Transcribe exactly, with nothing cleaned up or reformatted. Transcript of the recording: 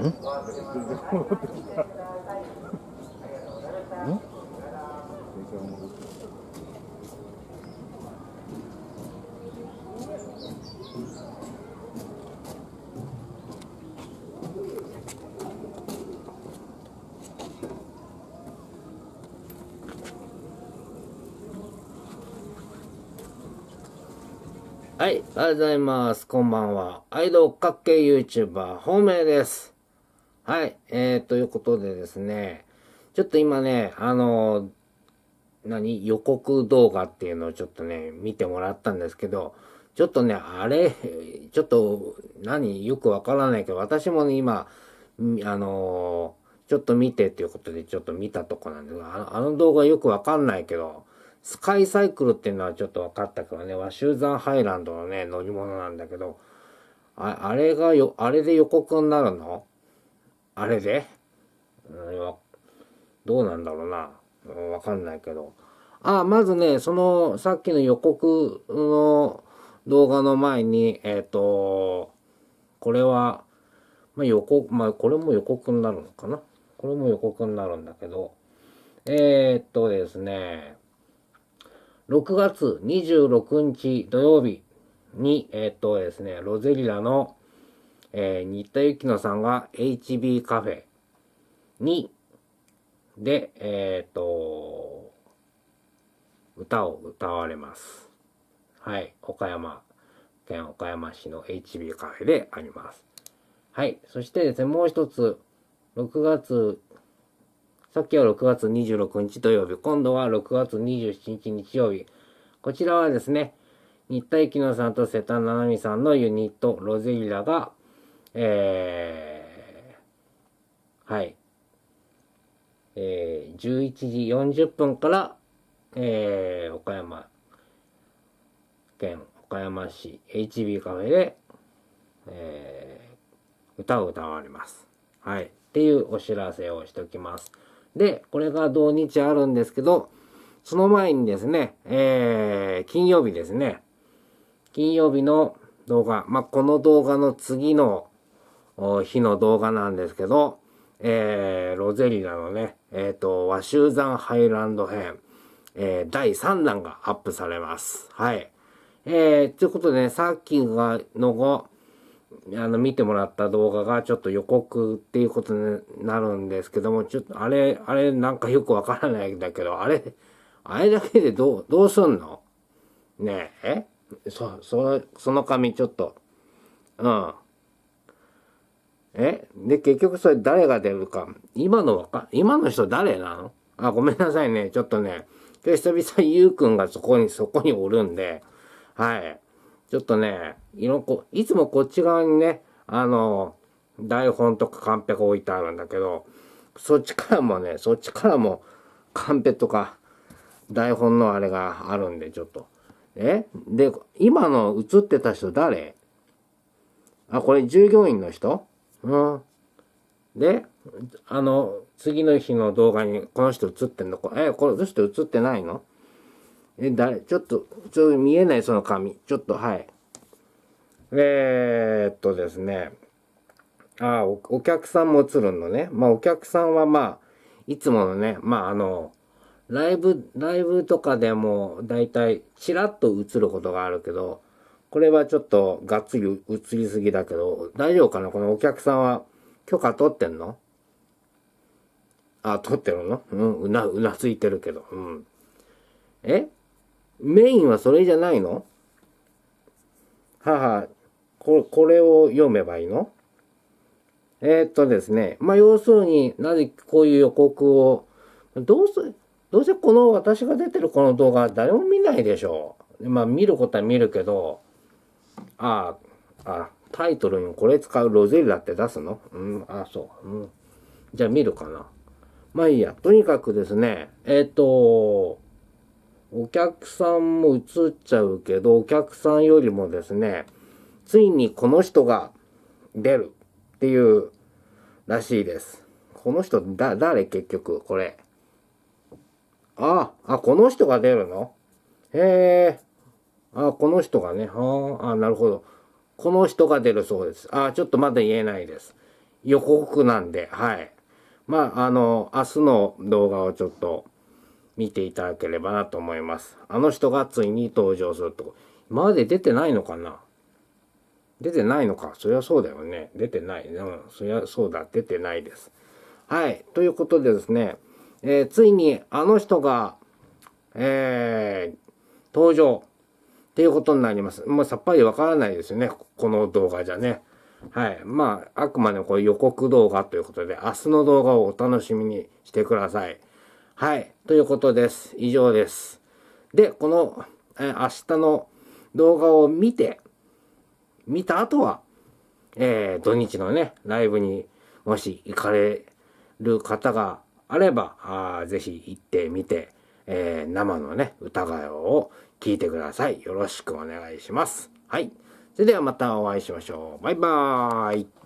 はい、ありがとうございます。こんばんは。愛の追っかけ YouTuber、本命です。はい、えー、ということでですね、ちょっと今ね、あの、何予告動画っていうのをちょっとね、見てもらったんですけど、ちょっとね、あれ、ちょっと、何よくわからないけど、私もね、今、あの、ちょっと見てっていうことでちょっと見たとこなんですが、あのあの動画よくわかんないけど、スカイサイクルっていうのはちょっと分かったけどね、ワシューザンハイランドのね、乗り物なんだけど、ああれがよ、あれで予告になるのあれで、うん、どうなんだろうな。分かんないけど。あ、まずね、その、さっきの予告の動画の前に、えっと、これは、まあ、予告、まあ、これも予告になるのかな。これも予告になるんだけど、えー、っとですね、ろくがつにじゅうろくにち土曜日に、えー、っとですね、ロゼリラの、えー、新田幸乃さんが エイチビー カフェに、で、えー、っと、歌を歌われます。はい、岡山県岡山市の エイチビー カフェであります。はい、そしてですね、もう一つ、ろくがつ、さっきはろくがつにじゅうろくにち土曜日、今度はろくがつにじゅうしちにち日曜日。こちらはですね、新田幸乃さんと瀬田七海さんのユニット、ロゼリラが、えー、はい、えー、じゅういちじよんじゅっぷんから、えー、岡山県岡山市 エイチビー カフェで、えー、歌を歌われます。はい。っていうお知らせをしておきます。で、これが同日あるんですけど、その前にですね、えー、金曜日ですね。金曜日の動画、まあ、この動画の次の日の動画なんですけど、えー、ロゼリラのね、えっと、ワシューザンハイランド編、えー、だいさんだんがアップされます。はい。えー、ということでね、さっきがの後、あの、見てもらった動画がちょっと予告っていうことになるんですけども、ちょっとあれ、あれなんかよくわからないんだけど、あれ、あれだけでどう、どうすんのねえ、えそ、そ、その紙ちょっと、うん。えで、結局それ誰が出るか。今のわか、今の人誰なのあ、ごめんなさいね。ちょっとね、今日久々ゆうくんがそこに、そこにおるんで、はい。ちょっとね、いろこ、いつもこっち側にね、あの、台本とかカンペが置いてあるんだけど、そっちからもね、そっちからもカンペとか台本のあれがあるんで、ちょっと。えで、今の映ってた人誰あ、これ従業員の人うん。で、あの、次の日の動画にこの人映ってんのえ、この人映ってないのえ、誰ちょっと、ちょっと見えないその紙。ちょっと、はい。えー、っとですね。あお、お客さんも映るのね。まあ、お客さんはまあ、いつものね、まあ、あの、ライブ、ライブとかでも、だいたい、チラッと映ることがあるけど、これはちょっと、がっつり映りすぎだけど、大丈夫かなこのお客さんは、許可取ってんのあ、取ってるのうん、うな、うなついてるけど。うん。えメインはそれじゃないの母、これ、これを読めばいいのえー、っとですね。まあ、要するになぜこういう予告を、どうせ、どうせこの私が出てるこの動画誰も見ないでしょう。まあ、見ることは見るけど、ああ、あ、タイトルにこれ使うロゼリラって出すのうん、あ、そう。うん。じゃあ見るかな。まあいいや。とにかくですね、えー、っと、お客さんも映っちゃうけど、お客さんよりもですね、ついにこの人が出るっていうらしいです。この人、だ、誰結局、これ。あ、あ、この人が出るのへえ。あ、この人がね。ああ、なるほど。この人が出るそうです。あ、ちょっとまだ言えないです。 予告なんで、はい。まあ、あの、明日の動画をちょっと見ていただければなと思います。あの人がついに登場すると。今まで出てないのかな？出てないのか。そりゃそうだよね。出てない。うん。そりゃそうだ。出てないです。はい。ということでですね、えー、ついにあの人が、えー、登場っていうことになります。もうさっぱりわからないですよね。この動画じゃね。はい。まあ、あくまでこれ予告動画ということで、明日の動画をお楽しみにしてください。はい。ということです。以上です。で、この、えー、明日の動画を見て、見た後は、えー、土日のね、ライブにもし行かれる方があれば、あぜひ行ってみて、えー、生のね、歌声を聞いてください。よろしくお願いします。はい。それではまたお会いしましょう。バイバーイ。